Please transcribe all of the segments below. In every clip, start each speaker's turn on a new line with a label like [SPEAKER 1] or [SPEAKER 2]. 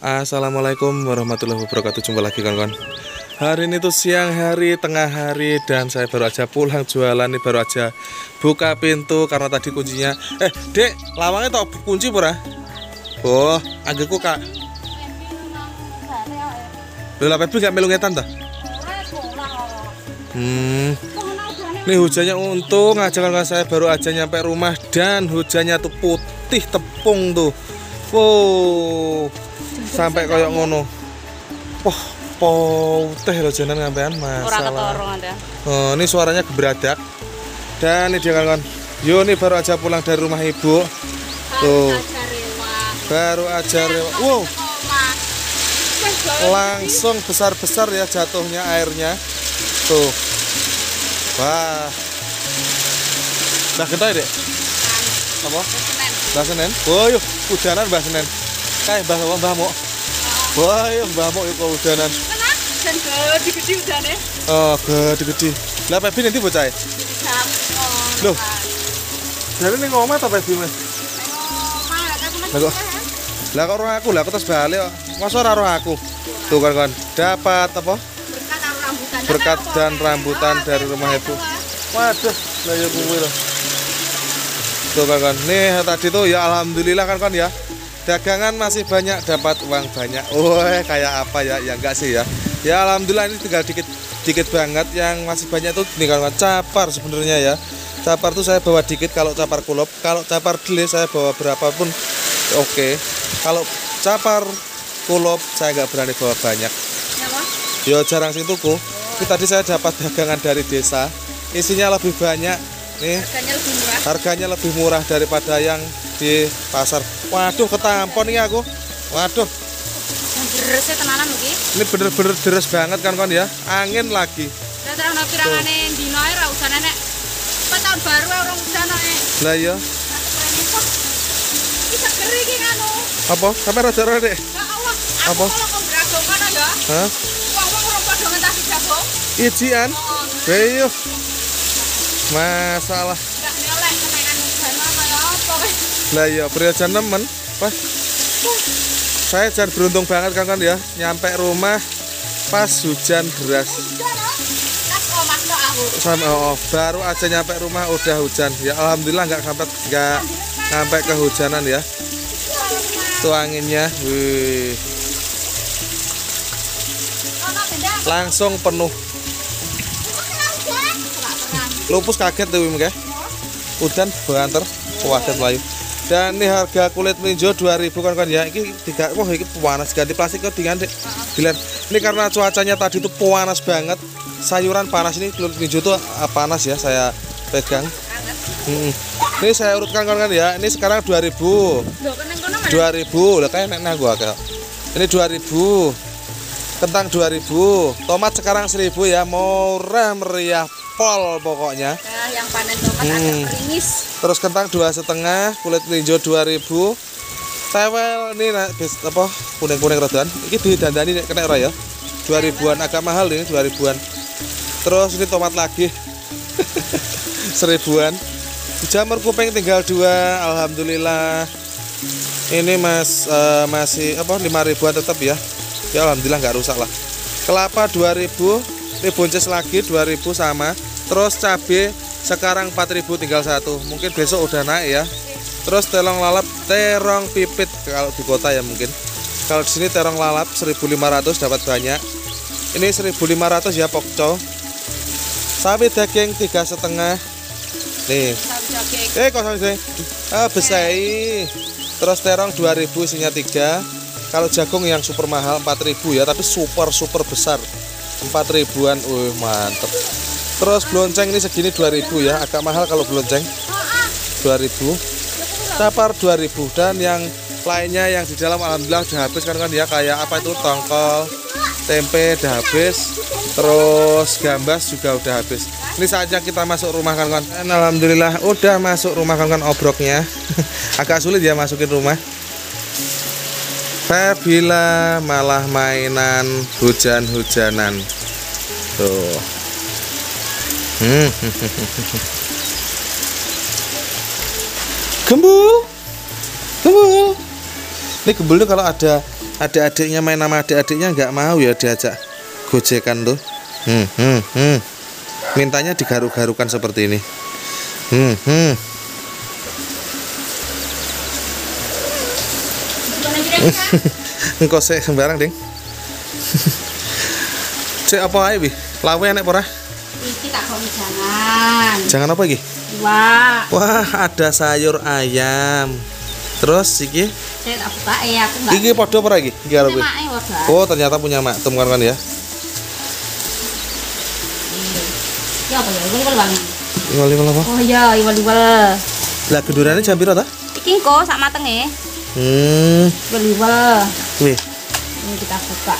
[SPEAKER 1] Assalamualaikum warahmatullahi wabarakatuh. Jumpa lagi kawan-kawan. Hari ini tuh siang hari, tengah hari, dan saya baru aja pulang jualan nih, baru aja buka pintu karena tadi kuncinya. Dek, lawangnya tak kunci pura? Oh, agakku kak. Lha Pepi gak melu ngetan ta? Nih hujannya untung aja kan saya baru aja nyampe rumah dan hujannya tuh putih tepung tuh. Wow, sampai kayak ngono. Wah, putih loh jalan ngampean masalah. Oh, ini suaranya geberadak. Dan ini dia kawan-kawan. Yo, nih baru aja pulang dari rumah ibu. Tuh. Baru aja rewa. Wow. Langsung besar-besar ya jatuhnya airnya. Tuh. Wah. Nah, kita dek. Apa? Mbah Senen. Oh, yuk, hujanan Mbah Senen. Kayak Mbah Mo. Wah, yuk Mbah Mo yuk hujanan.
[SPEAKER 2] Kenapa? Dan gede-gede hujane.
[SPEAKER 1] Oh, gede-gede. Lah Pepi nanti bocah. Loh. Dari ning omah ta Pepi Mas? Lah kok ora aku, lah aku terus balik kok. Masa ora roh aku. Tuh kan dapat apa? Berkat dan rambutan dari rumah ibu. Waduh, lah ya kuwi lho. Tuh kan, nih tadi tuh ya alhamdulillah kan ya. Dagangan masih banyak, dapat uang banyak. Wah, kayak apa ya? Ya enggak sih ya. Ya alhamdulillah ini tinggal dikit banget, yang masih banyak tuh nih kan capar sebenarnya ya. Capar tuh saya bawa dikit kalau capar kulop, kalau capar dele saya bawa berapapun oke. Kalau capar kulop saya nggak berani bawa banyak. Ya jarang sih tuku. Ini tadi saya dapat dagangan dari desa, isinya lebih banyak. Nih, harganya lebih murah daripada yang di pasar. Waduh, ketampon nih aku. Waduh.
[SPEAKER 2] Deres tenanan iki.
[SPEAKER 1] Ini bener-bener deres banget kan ya. Angin lagi.
[SPEAKER 2] Terang pirangane dino ae ra usah nek. Tahun baru ora usah nek.
[SPEAKER 1] Lah iya.
[SPEAKER 2] Iki seger iki anu.
[SPEAKER 1] Apa? Kamera rada Dek.
[SPEAKER 2] Ya Allah.
[SPEAKER 1] Apa?
[SPEAKER 2] Kok bragongan ya?
[SPEAKER 1] Hah?
[SPEAKER 2] Wong-wong ora padha ngentasi jago.
[SPEAKER 1] Ijian. Ayo. Masalah.
[SPEAKER 2] Enggak nyelek kenaikan hujan kaya apa kowe.
[SPEAKER 1] Lah iya, perhiasan nemen. Pas. Saya jangan beruntung banget kan ya, nyampe rumah pas hujan deras. Baru aja nyampe rumah udah hujan. Ya alhamdulillah nggak sampai kehujanan ya. Tuh anginnya, wih. Langsung penuh. Lupus kaget tuh Wim, udan banter kuadat Melayu. Dan ini harga kulit melinjo 2000 kan ya. Ini tiga, wah ini panas, ganti plastik kok diganti. Ini karena cuacanya tadi tuh panas banget. Sayuran panas, ini kulit melinjo tuh panas ya, saya pegang. Ini saya urutkan kan ya. Ini sekarang 2000. 2000 lah kayak nek gua kayak. Ini 2000. Kentang 2000. Tomat sekarang 1000 ya, murah meriah pol pokoknya.
[SPEAKER 2] Nah, yang panen tomat agak meringis.
[SPEAKER 1] Terus kentang 2,5, kulit melinjo 2000. Sewel ini apa kuning-kuning rodan. Ini didandani kena ora ya. 2000-an agak mahal ini 2000-an. Terus ini tomat lagi. 1000-an. Jamur kuping tinggal 2, alhamdulillah. Ini masih apa 5.000-an tetap ya. Ya alhamdulillah nggak rusak lah. Kelapa 2000, ini buncis lagi 2000 sama. Terus cabai sekarang 4000 tinggal 1. Mungkin besok udah naik ya. Terus terong lalap, terong pipit kalau di kota ya mungkin. Kalau di sini terong lalap 1.500 dapat banyak. Ini 1.500 ya pokco. Sawi daging 3,5. Nih. Kok sawi daging? Besai. Terus terong 2000 isinya 3. Kalau jagung yang super mahal 4000 ya, tapi super besar. 4000-an. Mantep. Terus blonceng ini segini 2000 ya, agak mahal kalau blonceng. 2000. Capar 2000 dan yang lainnya yang di dalam alhamdulillah udah habis kan ya, kayak apa itu tongkol, tempe udah habis. Terus gambas juga udah habis. Ini saatnya kita masuk rumah kan. Alhamdulillah udah masuk rumah kan obroknya. Agak sulit ya masukin rumah. Fabila malah mainan hujan-hujanan. Tuh. Gembul. Ini gembul kalau ada adik-adiknya main sama adik-adiknya nggak mau ya diajak gojekan tuh. Mintanya digaruk-garukan seperti ini. Engkau sih sembarang ding. Cek apa ae wi? Lawe enek apa ora?
[SPEAKER 2] Iki tak gawe jangan.
[SPEAKER 1] Jangan apa iki? Wah, ada sayur ayam. Terus iki?
[SPEAKER 2] Saya tak buka aku enggak.
[SPEAKER 1] Iki padha apa iki? Iki karo kuwi. Oh, ternyata punya maktum kan ya.
[SPEAKER 2] Ya apa ya? Iwal banget.
[SPEAKER 1] Iwal apa?
[SPEAKER 2] Oh iya, iwal.
[SPEAKER 1] Lah gendurane jam piro ta?
[SPEAKER 2] Iki engko sak matenge. Iwal.
[SPEAKER 1] Wih.
[SPEAKER 2] Ini kita buka.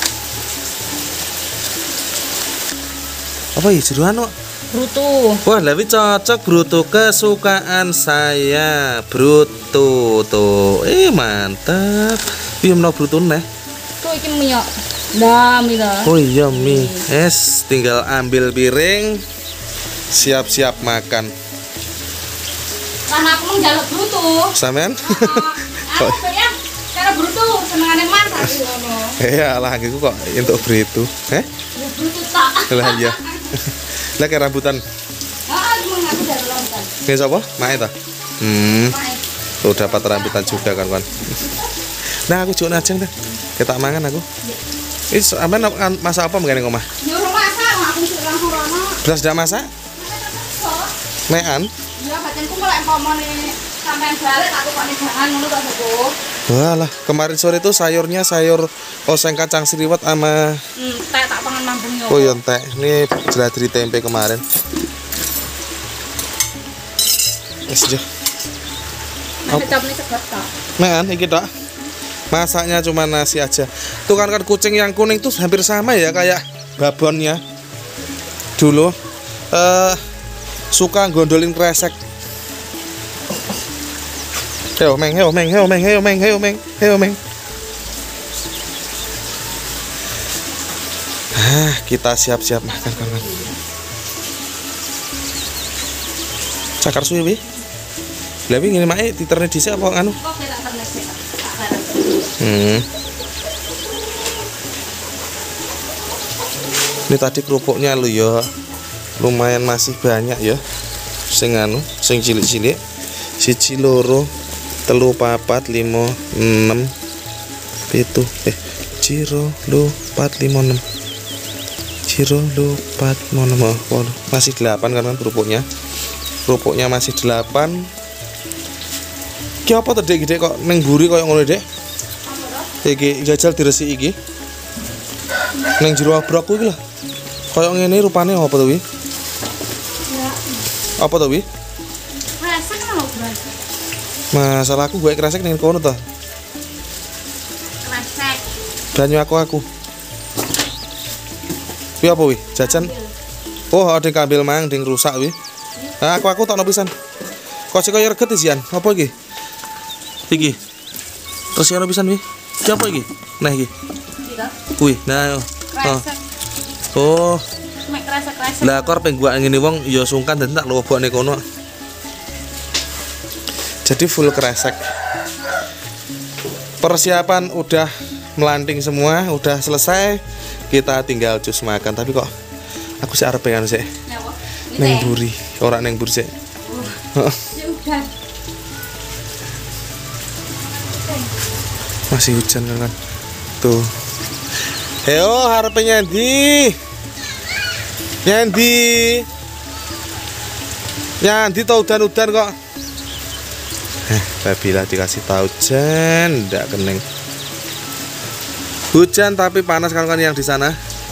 [SPEAKER 1] Apa ya jeroan kok?
[SPEAKER 2] Bruto.
[SPEAKER 1] Wah, lebih cocok bruto kesukaan saya. Bruto tuh. Mantap. Piye menawa bruto neh?
[SPEAKER 2] Tuh iki mie. Nah, mie dah.
[SPEAKER 1] Oh iya mie. Tinggal ambil piring. Siap-siap makan.
[SPEAKER 2] Karena aku mau njaluk bruto.
[SPEAKER 1] Sampean?
[SPEAKER 2] Aku ya cara bruto senengane masak ngono.
[SPEAKER 1] Lah aku kok entuk bruto.
[SPEAKER 2] Bruto tak.
[SPEAKER 1] Lah iya. Lah kayak rambutan.
[SPEAKER 2] Cuma aku dari rambutan.
[SPEAKER 1] Ini siapa? Mae ta? Tuh dapat rambutan juga kan. Nah, aku juga najeng deh. Kita mangan aku. Ini sampean masak apa mengene omah?
[SPEAKER 2] Nyuruh masak, aku suruh langsung rono.
[SPEAKER 1] Belas dak masak? Mean?
[SPEAKER 2] Iya, badanku kalau empomone sampean balik aku kok jangan ngono kok Bos.
[SPEAKER 1] Walah, kemarin sore itu sayurnya sayur oseng kacang sriwet sama
[SPEAKER 2] tak pangan mampung yo.
[SPEAKER 1] Oh, iya entek. Ini jeladri tempe kemarin. Wis jo.
[SPEAKER 2] Kecapne cepat tak.
[SPEAKER 1] Mean iki tok. Masaknya cuma nasi aja. Tuh kan kucing yang kuning tuh hampir sama ya kayak babonnya. Dulu suka gondolin kresek. Heo meng. Kita siap-siap makan kawan. Cakar suwi wi. Lah wi ngene mae diterne dhisik apa anu?
[SPEAKER 2] Kok tak terne sik.
[SPEAKER 1] Ini tadi kerupuknya lu ya. Lumayan masih banyak ya. Sing anu, sing cilik-cilik. 1 loro 3 4 5 6 7 Ciro lu 4 5 6 Ciro lu 4 5 6 masih 8 kan kerupuknya masih 8. Ki apa to Dek kok ning mburi koyo ngono Dek? Iki jajal diresiki iki. Ning jero abrok kuwi lho. Koyo ngene rupane apa to wi? Apa to wi?
[SPEAKER 2] Kresek kan lho, Bro.
[SPEAKER 1] Masalahku gue kresek ning kono to.
[SPEAKER 2] Kresek.
[SPEAKER 1] Banyu aku. Kuwi apa wi? Jajan. Oh, ada kambil mang ding rusak wi. Nah, aku tak pisan. Kok sik koyo reget isian. Apa iki? Iki. Terus ono pisan wi. Ki apa iki? Nah iki. Kuwi. Nah,
[SPEAKER 2] Kresek.
[SPEAKER 1] oh.
[SPEAKER 2] Mek kresek-kresek.
[SPEAKER 1] Lah kok arep gua ngene wong ya sungkan dan tak lobokne kono. Jadi full kresek. Persiapan udah melanting semua, udah selesai. Kita tinggal jus makan. Tapi kok aku sih arep pengen sih. Neng buri, ora neng buri sih.
[SPEAKER 2] Ya udah.
[SPEAKER 1] Masih hujan kan. Tuh. Heo harapnya Nyandi. Nyandi tau udan-udan kok. Babila dikasih tahu jen ndak keneng. Hujan tapi panas kan yang di sana.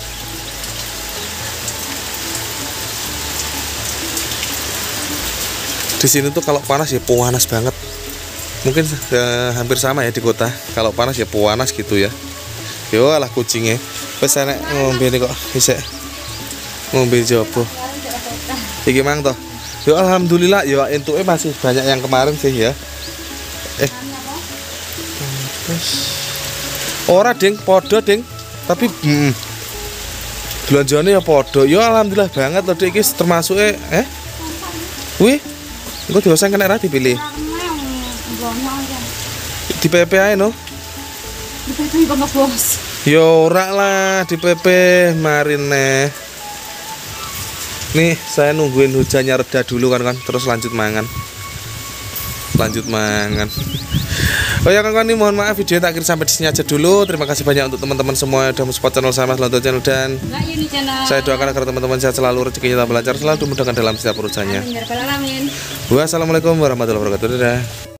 [SPEAKER 1] Di sini tuh kalau panas ya panas banget. Mungkin hampir sama ya di kota. Kalau panas ya panas gitu ya. Yo alah kucingnya. Wes enek ngombe kok isek. Ngombe jopo. Iki mang toh. Yo alhamdulillah yo entuke masih banyak yang kemarin sih ya. Ora ding, podo ding. Tapi belanjane ya podo. Yo alhamdulillah banget lho iki termasuk kuwi engko dioseng kena ra dipilih. Di PP ae no.
[SPEAKER 2] Dipepe kok Mas Bos.
[SPEAKER 1] Yo ora lah di PP marine. Nih saya nungguin hujannya reda dulu kan terus lanjut mangan. Oh ya kawan-kawan, ini mohon maaf video tak akhir sampai di sini aja dulu. Terima kasih banyak untuk teman-teman semua yang sudah mensupport channel saya Mas Lonto Channel, dan saya doakan agar teman-teman sehat selalu, rezekinya tambah lancar, selalu dimudahkan dalam setiap urusannya.
[SPEAKER 2] Amin ya rabbal alamin.
[SPEAKER 1] Wassalamualaikum warahmatullahi wabarakatuh. Dadah.